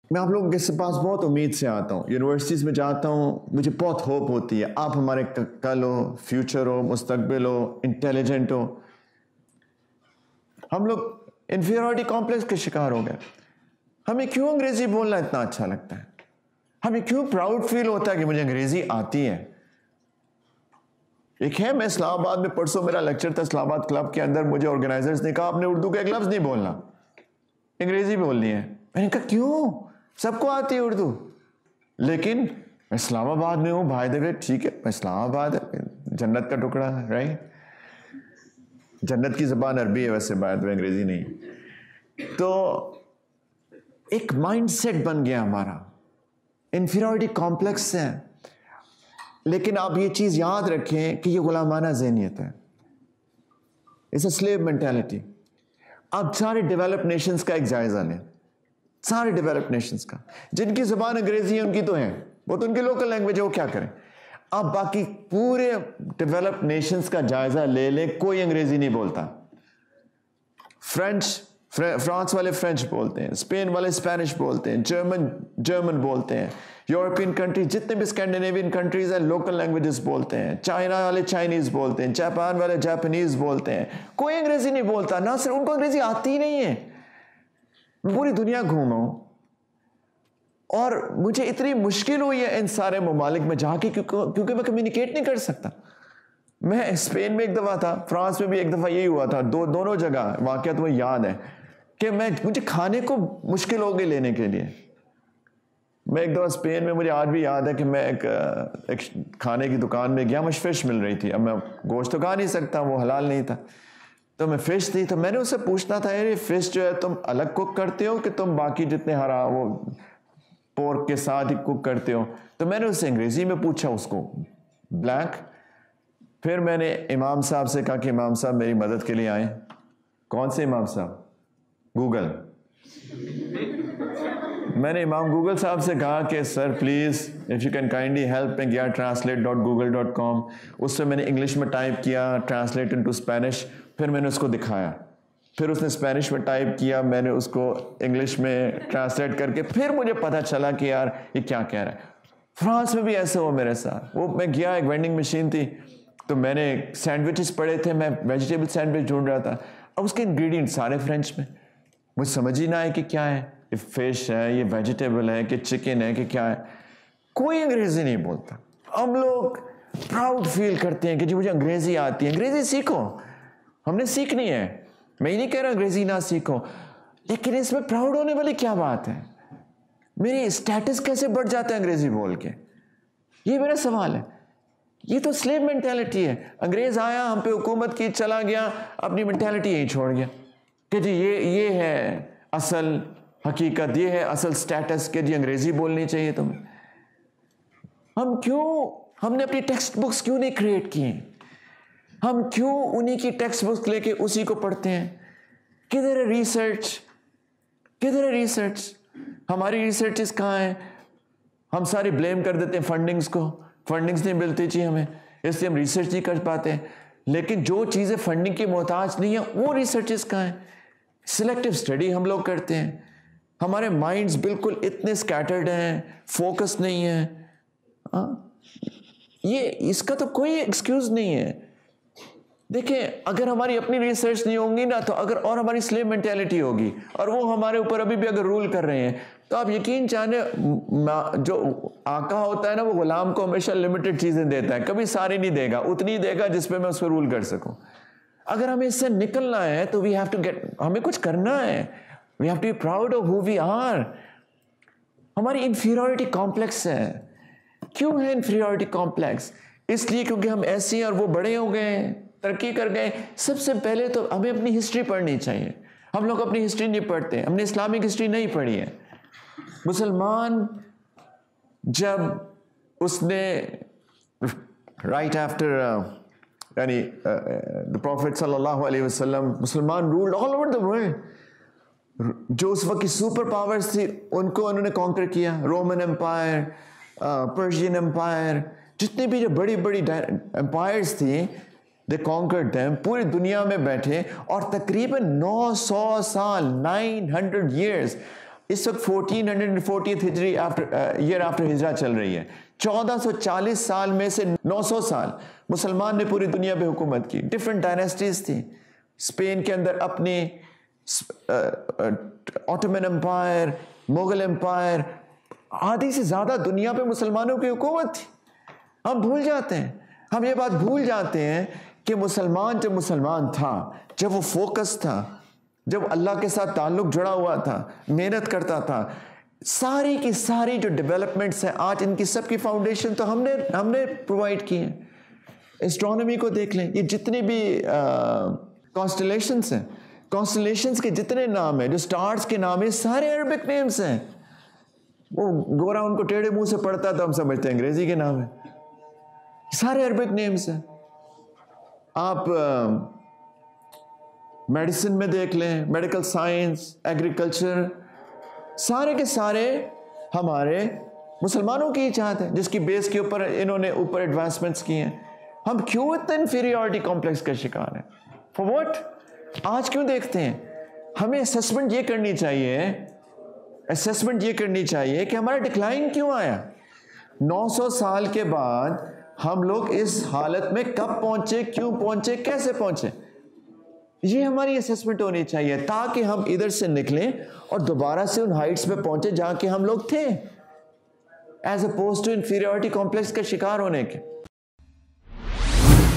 میں آپ لوگوں کے پاس بہت امید سے آتا ہوں، یونیورسٹیز میں جاتا ہوں، مجھے بہت ہوپ ہوتی ہے آپ ہمارے کل ہو، فیوچر ہو، مستقبل ہو، انٹیلیجنٹ ہو. ہم لوگ انفیریورٹی کمپلیکس کے شکار ہو گئے. ہمیں کیوں انگریزی بولنا اتنا اچھا لگتا ہے؟ ہمیں کیوں پراؤڈ فیل ہوتا ہے کہ مجھے انگریزی آتی ہے؟ ایک ہے، میں اسلام آباد میں پرسوں میرا لیکچر تھا اسلام آباد کلب کے اندر، مجھے آرگنائزرز نے کہا آپ نے اردو کا ایک لفظ نہیں بولنا، انگریزی بولنی ہے. میں نے کہا کیوں؟ سب کو آتی ہے اردو. لیکن میں اسلام آباد میں ہوں، بھائی دے ٹھیک ہے، میں اسلام آباد جنت کا ٹکڑا ہے، رائٹ؟ جنت کی زبان عربی ہے ویسے، بات میں انگریزی نہیں. تو ایک مائنڈ سیٹ بن گیا ہمارا، انفیریورٹی کمپلیکس ہے. لیکن آپ یہ چیز یاد رکھیں کہ یہ غلامانہ ذہنیت ہے، اٹس اے سلیو مینٹالٹی. اب سارے ڈیولپ نیشنز کا ایک جائزہ لیں، سارے ڈیولپ نیشنز کا، جن کی زبان انگریزی ہے ان کی تو ہے، وہ تو ان کی لوکل لینگویج ہے، وہ کیا کریں. اب باقی پورے ڈیولپ نیشنز کا جائزہ لے لیں، کوئی انگریزی نہیں بولتا. فرانس والے فرینچ بولتے ہیں، اسپین والے اسپینش بولتے ہیں، جرمن بولتے ہیں، یورپین کنٹریز جتنے بھی اسکینڈینیوین کنٹریز ہیں لوکل لینگویجز بولتے ہیں، چائنا والے چائنیز بولتے ہیں، جاپان والے جاپانیز بولتے ہیں. کوئی انگریزی نہیں بولتا، نہ صرف ان کو انگریزی آتی ہی نہیں ہے. پوری دنیا گھوما ہوں اور مجھے اتنی مشکل ہوئی ہے ان سارے ممالک میں جا کے، کیونکہ میں کمیونیکیٹ نہیں کر سکتا. میں اسپین میں ایک دفعہ تھا، فرانس میں بھی ایک دفعہ یہی ہوا تھا، دونوں جگہ واقعات مجھے یاد ہے کہ مجھے کھانے کو مشکل ہو گئی لینے کے لیے. میں ایک دفعہ اسپین میں، مجھے آج بھی یاد ہے کہ میں ایک کھانے کی دکان میں گیا، مجھے فش مل رہی تھی. اب میں گوشت تو کھا نہیں سکتا، وہ حلال نہیں تھا، تو میں فش تھی. تو میں نے اس سے پوچھنا تھا یہ فش جو ہے تم الگ کوک کرتے ہو کہ تم باقی جتنے وہ پورک کے ساتھ ہی کوک کرتے ہو؟ تو میں نے اس سے انگریزی میں پوچھا اس کو بلینک. پھر میں نے امام صاحب سے کہا کہ امام صاحب میری مدد کے لیے آئیں. کون سے امام صاحب؟ گوگل. میں نے امام گوگل صاحب سے کہا کہ sir please if you can kindly help, میں گیا translate.google.com، اس سے میں نے انگلش میں ٹائپ کیا ٹرانسلیٹ انٹو اسپینش. پھر میں نے اس کو دکھایا، پھر اس نے اسپینش میں ٹائپ کیا، میں نے اس کو انگلش میں ٹرانسلیٹ کر کے پھر مجھے پتہ چلا کہ یار یہ کیا کہہ رہا ہے. فرانس میں بھی ایسے ہوا میرے ساتھ. وہ میں گیا، ایک وینڈنگ مشین تھی، تو میں نے سینڈوچز پڑے تھے، میں ویجیٹیبل سینڈوچ ڈھونڈ رہا تھا. اب اس کے انگریڈینٹ سارے فرینچ میں، مجھے سمجھ ہی نہ آئے کہ کیا ہے، یہ فش ہے، یہ ویجیٹیبل ہے کہ چکن ہے کہ کیا ہے. کوئی انگریزی نہیں بولتا. ہم لوگ پراؤڈ فیل کرتے ہیں کہ جی مجھے انگریزی آتی ہے. انگریزی سیکھو، ہم نے سیکھنی ہے. میں یہ نہیں کہہ رہا انگریزی نہ سیکھو، لیکن اس میں پراؤڈ ہونے والی کیا بات ہے؟ میری اسٹیٹس کیسے بڑھ جاتا ہے انگریزی بول کے؟ یہ میرا سوال ہے. یہ تو سلیو مینٹیلٹی ہے. انگریز آیا، ہم پہ حکومت کی، چلا گیا، اپنی مینٹیلٹی یہیں چھوڑ گیا کہ جی یہ ہے اصل حقیقت، یہ ہے اصل سٹیٹس کہ جی انگریزی بولنی چاہیے تمہیں. ہم نے اپنی ٹیکسٹ بکس کیوں نہیں کریٹ کی؟ ہم کیوں انہی کی ٹیکسٹ بکس لے کے اسی کو پڑھتے ہیں؟ کدھر ہے ریسرچ؟ کدھر ہے ریسرچ؟ ہماری ریسرچز کہاں ہیں؟ ہم ساری بلیم کر دیتے ہیں فنڈنگز کو، فنڈنگز نہیں ملتی جی ہمیں، اس لیے ہم ریسرچ نہیں کر پاتے. لیکن جو چیزیں فنڈنگ کی محتاج نہیں ہیں وہ ریسرچز کہاں ہیں؟ سلیکٹیو اسٹڈی ہم لوگ کرتے ہیں. ہمارے مائنڈز بالکل اتنے سکیٹرڈ ہیں، فوکس نہیں ہیں. یہ اس کا تو کوئی ایکسکیوز نہیں ہے. دیکھیں اگر ہماری اپنی ریسرچ نہیں ہوگی نا، تو اگر اور ہماری سلیو مینٹیلٹی ہوگی اور وہ ہمارے اوپر ابھی بھی اگر رول کر رہے ہیں، تو آپ یقین جانیں جو آقا ہوتا ہے نا، وہ غلام کو ہمیشہ لمیٹڈ چیزیں دیتا ہے، کبھی ساری نہیں دے گا، اتنی دے گا جس پہ میں اس پہ رول کر سکوں. اگر ہمیں اس سے نکلنا ہے تو ہمیں کچھ کرنا ہے. We have to be proud of who we are. ہماری انفیریورٹی کمپلیکس ہے. کیوں ہے انفیریورٹی کمپلیکس؟ اس لیے کیونکہ ہم ایسے ہیں اور وہ بڑے ہو گئے ہیں، ترقی کر گئے. سب سے پہلے تو ہمیں اپنی ہسٹری پڑھنی چاہیے. ہم لوگ اپنی ہسٹری نہیں پڑھتے، ہم نے اسلامک ہسٹری نہیں پڑھی ہے. مسلمان جب اس نے رائٹ آفٹر یعنی the Prophet صلی اللہ علیہ وسلم، مسلمان ruled all over the world. جو اس وقت کی سپر پاورز تھی ان کو انہوں نے کانکر کیا. رومن امپائر، پرشین امپائر، جتنے بھی جو بڑی بڑی امپائرز تھیں، دے کانکرڈ دیم. پوری دنیا میں بیٹھے اور تقریباً 900 سال 900 years اس وقت 1440 ہجری ایئر آفٹر ہجرہ چل رہی ہے. 1440 سال میں سے 900 سال مسلمان نے پوری دنیا پہ حکومت کی. ڈفرینٹ ڈائنیسٹیز تھیں. اسپین کے اندر اپنی آٹومن امپائر, مغل امپائر, آدھی سے زیادہ دنیا پہ مسلمانوں کی حکومت تھی. ہم بھول جاتے ہیں, ہم یہ بات بھول جاتے ہیں کہ مسلمان جب مسلمان تھا, جب وہ فوکس تھا, جب اللہ کے ساتھ تعلق جڑا ہوا تھا, محنت کرتا تھا, ساری کی ساری جو ڈیولپمنٹس ہیں آج ان کی سب کی فاؤنڈیشن تو ہم نے پرووائڈ کی ہیں. اسٹرانومی کو دیکھ لیں, یہ جتنی بھی کانسٹلیشنس ہیں, کانسٹلیشنس کے جتنے نام ہیں, جو سٹارز کے نام ہیں, سارے عربک نیمز ہیں. وہ گورا ان کو ٹیڑھے منہ سے پڑھتا تو ہم سمجھتے ہیں انگریزی کے نام ہیں, سارے عربک نیمز ہیں. آپ میڈیسن میں دیکھ لیں, میڈیکل سائنس, ایگریکلچر, سارے کے سارے ہمارے مسلمانوں کی ایجاد ہے, جس کی بیس کے اوپر انہوں نے اوپر ایڈوانسمنٹس کی ہیں. ہم کیوں اتنا انفیریورٹی کمپلیکس کا شکار ہیں؟ For what? آج کیوں دیکھتے ہیں؟ ہمیں اسیسمنٹ یہ کرنی چاہیے کہ ہمارا ڈکلائن کیوں آیا. 900 سال کے بعد ہم لوگ اس حالت میں کب پہنچے, کیوں پہنچے, کیسے پہنچے, یہ ہماری اسیسمنٹ ہونی چاہیے, تاکہ ہم ادھر سے نکلیں اور دوبارہ سے ان ہائٹس پہ پہنچے جہاں کے ہم لوگ تھے, as opposed to inferiority complex کا شکار ہونے کے.